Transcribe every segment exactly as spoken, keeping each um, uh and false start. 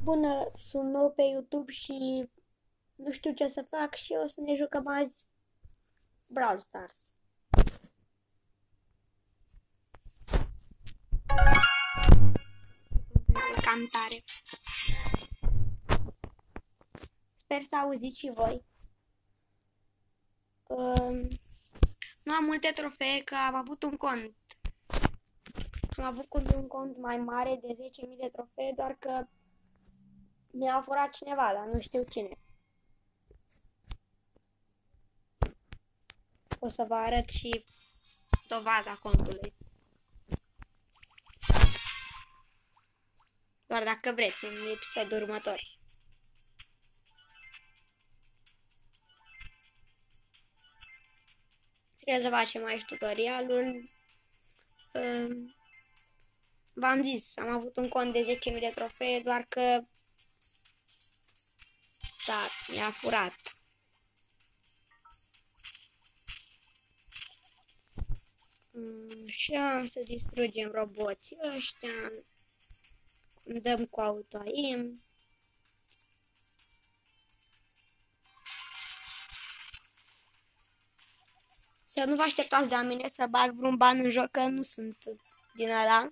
Bună, sunt nou pe YouTube și nu știu ce să fac și o să ne jucăm azi Brawl Stars. Cam tare. Sper să auziți și voi. Um, nu am multe trofee că am avut un cont. Am avut un cont mai mare de zece mii de trofee, doar că mi-a furat cineva, dar nu știu cine. O să vă arăt și dovada contului. Doar dacă vreți, în episodul următor. Trebuie să facem aici tutorialul. V-am zis, am avut un cont de zece mii de trofee, doar că da, mi-a furat. Așa, să distrugem roboții ăștia. Dăm cu auto-aim. Să nu vă așteptați de la mine să bag vreun ban în joc, că nu sunt din ăla.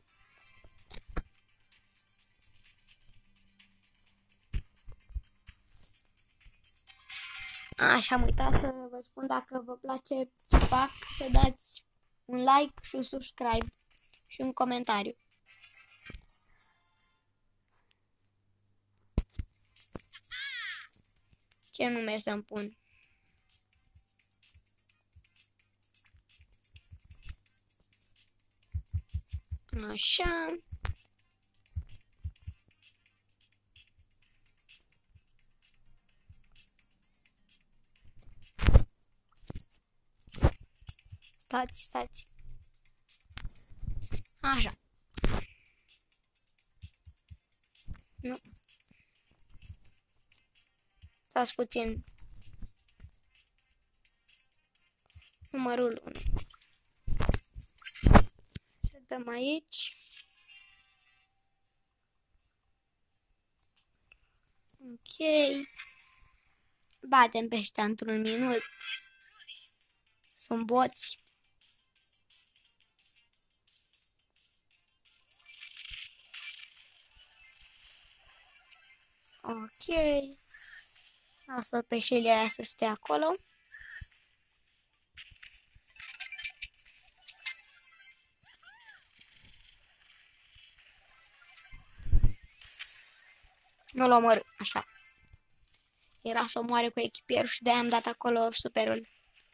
Așa, am uitat să vă spun, dacă vă place ce fac, să dați un like și un subscribe și un comentariu. Ce nume să-mi pun? Așa. Stați, stați. Așa. Nu. Stați puțin. Numărul unu. Să dăm aici. Ok. Batem pe ăștia într-un minut. Sunt boți. Ok. Lasă pe șelia aia să stea acolo. Nu-l omor, așa. Era să omoare cu echipierul și de-aia am dat acolo superul.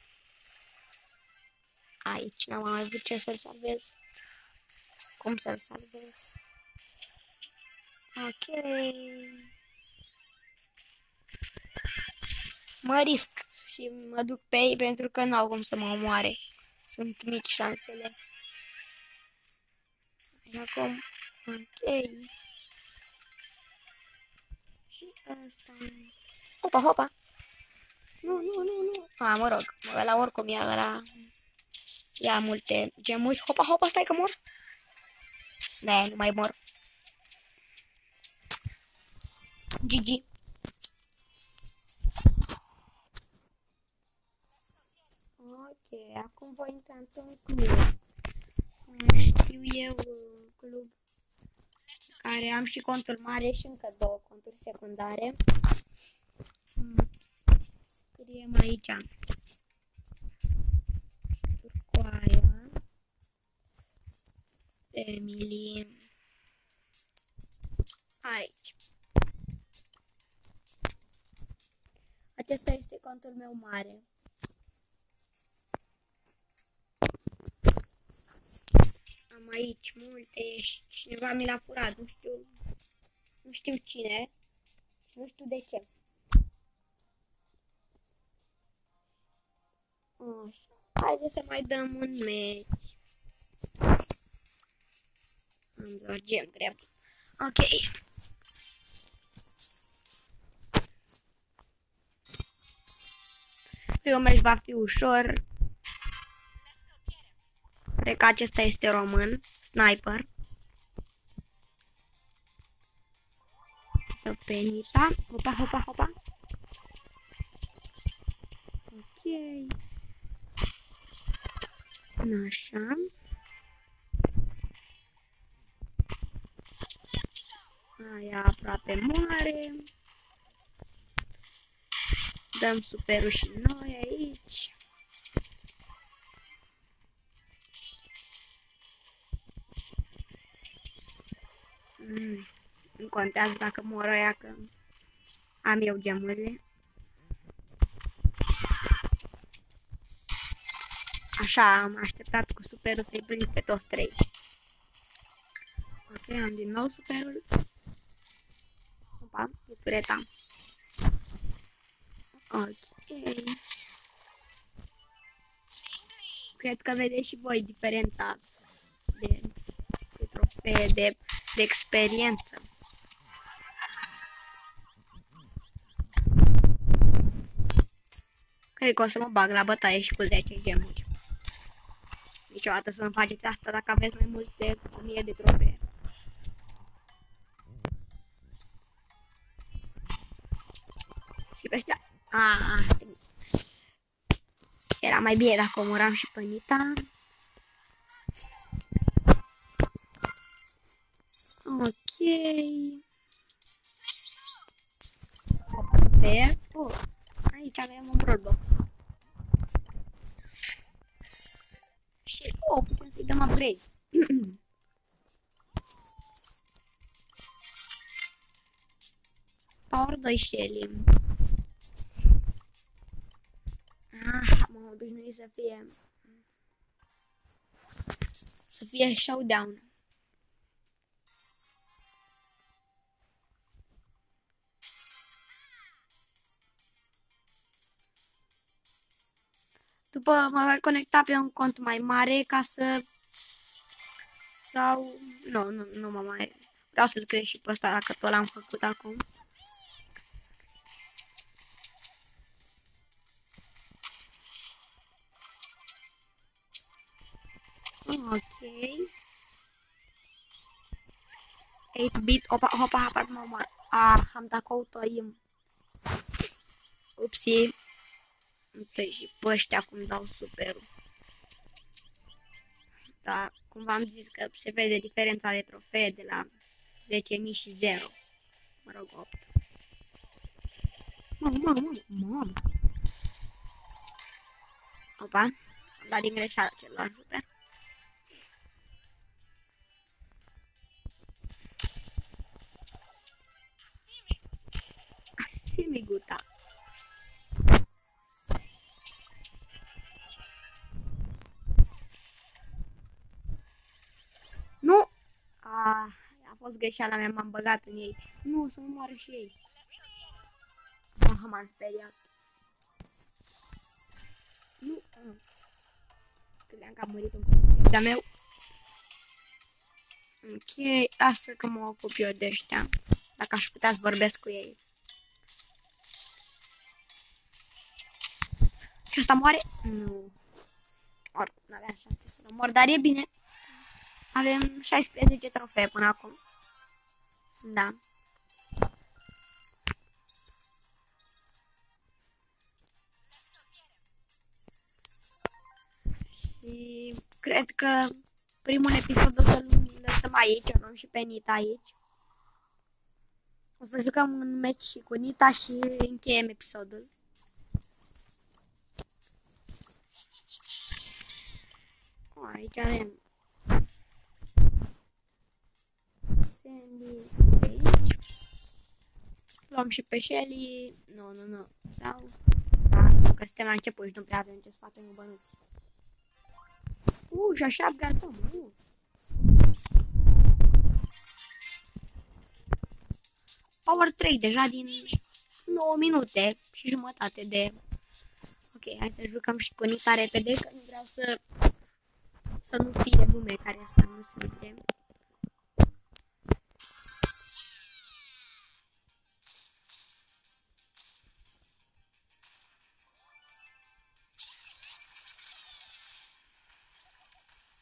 Aici n-am mai avut ce să-l salvez. Cum să-l salvez? Ok. Mă risc și mă duc pe ei pentru că n-au cum să mă omoare. Sunt mici șansele. Și acum, ok. Și asta. Hopa, hopa. Nu, nu, nu, nu. A, mă rog, ăla oricum ia ăla. Ia multe gemuri. Hopa, hopa, stai că mor. Da, nu mai mor. G G. Ok, acum voi intra într-un club. Știu eu un club care am și contul mare și încă două conturi secundare. Scriem aici Turcoaia Emily aici. Acesta este contul meu mare. Am aici multe și cineva mi l-a furat, nu știu, nu știu cine, nu știu de ce. Așa. Haideți să mai dăm un meci. Am doar gem greu. Ok. Primul meci va fi ușor. Cred că acesta este român. Sniper. urmată pe Nita. Hopa, hopa, hopa. Ok. Așa. Aia aproape moare. Dăm superul și noi aici. Mm. Nu contează dacă mor ăia, că am eu gemurile. Așa, am așteptat cu superul să-i prind pe toți trei. Ok, am din nou superul. Opa, e tureta. Ok. Cred că vedeți și voi diferența de, de trofee, de, de experiență. Cred că o să mă bag la bătaie și cu zece gemuri. Niciodată să nu faceți asta dacă aveți mai mult de o mie de trofee. Și pe ăștia... Ah, era mai bine dacă omoram și pe Nita. Ok. Pe... Oh, aici avem un Brawlbox. Și... Oh, putem să-i dăm upgrade. Power doi Shelly. Ah, m-am obișnuit să fie... Să fie showdown. După mă voi conecta pe un cont mai mare ca să... Sau... Nu, nu, nu mă mai... Vreau să-l cresc și pe ăsta dacă tot l-am făcut acum. Ok. opt bit, opa, opa, opa, mă moar. Ah, am dat căutărim. Upsi. Uite și pe ăștia cum dau superul. Da, cum v-am zis că se vede diferența de trofee de la zece mii și zero. Mă rog, opt. Mamă, mamă, mamă, mamă. Opa, am dat din greșeală celălalt super. Asimiguta. Nu! Ah, a fost greșeala mea, m-am băgat în ei. Nu, o să mă moară și ei. Ah, m-am speriat. Nu, nu. Credeam că am murit un pic de meu. Ok, asta că mă ocup eu de ăștia. Dacă aș putea să vorbesc cu ei. Și ăsta moare? Nu. Or, n-aveam șanse să-l mor, dar e bine. Avem șaisprezece trofee până acum. Da. Și cred că primul episod o să-l lăsăm aici, o luăm și pe Nita aici. O să jucăm un meci și cu Nita și încheiem episodul. O, aici avem Sandy aici. Luăm și pe Shelly. Nu, nu, nu. Sau... Da, că suntem la început și nu prea avem ce să facem în bănuți. Uh, și așa gata. Uh. Power trei deja din nouă minute și jumătate de... Ok, hai să jucăm și cu Nita repede, că nu vreau să... Să nu fie lume care să nu se uite.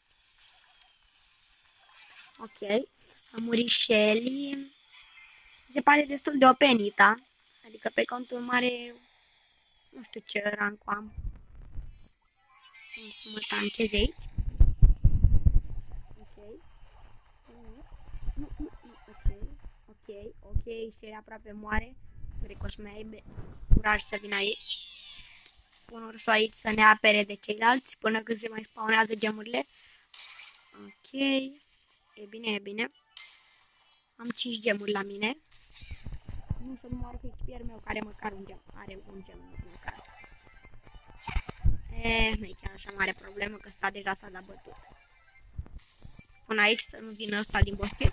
Ok, a murit Shelly. se pare destul de O P Nita. Adică pe contul mare, nu știu ce rank am. O să mă tanchez aici. Ok. Nu, nu, nu, ok. Ok, ok, și aproape moare. Cred că o să mai aibă curaj să vină aici. Pun ursul aici să ne apere de ceilalți până când se mai spawnează gemurile. Ok. E bine, e bine. Am cinci gemuri la mine. Nu să nu moară cu echipierul meu care măcar un gem. Are un gem măcar. Eh, nu e chiar așa mare problemă că ăsta deja s-a dat bătut. Pun aici să nu vină ăsta din boschet.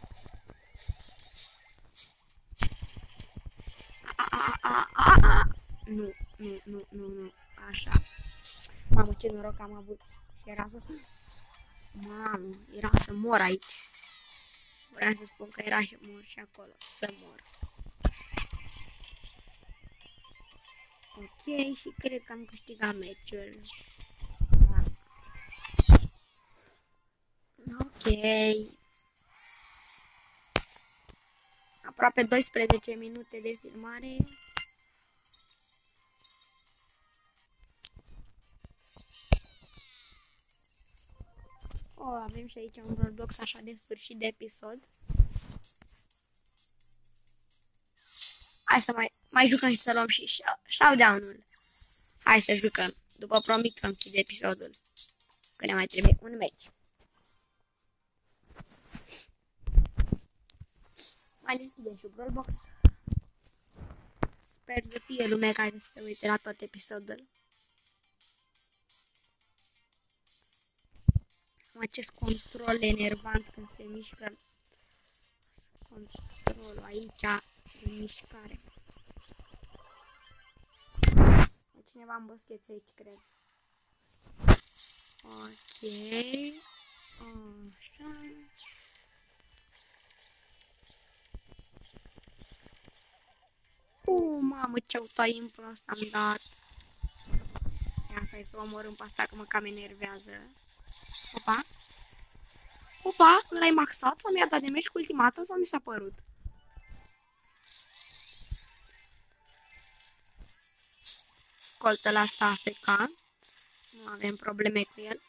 A, a, a, a, a. Nu, nu, nu, nu, nu. Așa. Mamă, ce noroc am avut. Era să... Mamă, era să mor aici. Vreau să spun că era și mor și acolo. Să mor. Ok, și cred că am câștigat meciul. Da. Ok. Aproape doisprezece minute de filmare. O, avem și aici un Roblox așa de sfârșit de episod. Hai să mai, mai jucăm și să luăm și showdown-ul. Hai să jucăm. După promit că închid episodul. Că ne mai trebuie un meci. Mai deschidem și Roblox. Sper să fie lumea care să se uite la tot episodul. Acest control enervant când se mișcă. Controlul aici de mișcare. Cineva în boschețe aici, cred. Ok. Așa. Uh, mamă, ce autoim prost am dat. Ia, stai să o omorâm pe asta că mă cam enervează. Opa. Opa, l-ai maxat sau mi-a dat de meci cu ultimată sau mi s-a părut? Coltă la asta A F K. Nu avem probleme cu el.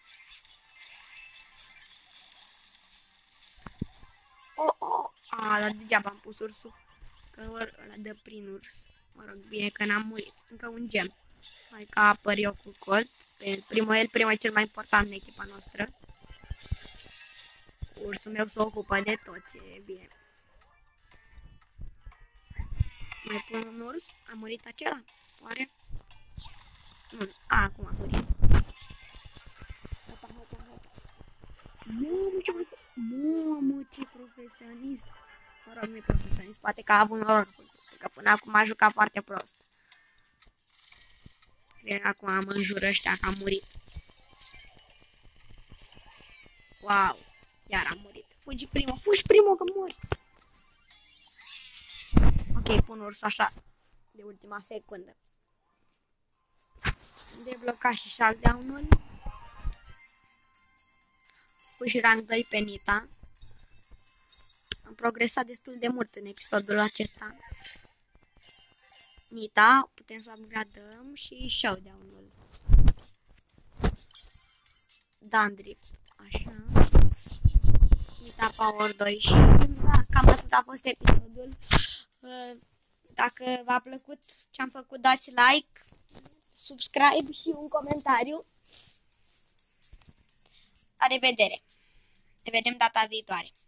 Oh, oh. A, dar degeaba am pus ursul. Că ăla dă prin urs. Mă rog, bine că n-am murit. Încă un gem. Hai că apăr eu cu Colt. Primul, el primul e cel mai important în echipa noastră. Ursul meu se ocupă de tot, e bine. Mai pun un urs? A murit acela? Oare? Nu, a, acum a murit. Mamă, ce, Mamă, ce profesionist. Mă rog, nu-i profesionist, poate că a avut noroc, că până acum a jucat foarte prost. Cred că acum mă înjură ăștia că a murit. Wow, iar a murit. Fugi primul, fugi primul că mori. Ok, pun ursul așa, de ultima secundă. Debloca și shutdown-ul. Pui și rank doi pe Nita. Am progresat destul de mult în episodul acesta. Nita, putem să upgradăm și showdown-ul. Dandrift, așa. Nita Power doi și da, cam atât a fost episodul. Dacă v-a plăcut ce am făcut, dați like, subscribe și un comentariu. La revedere! Ne vedem data viitoare!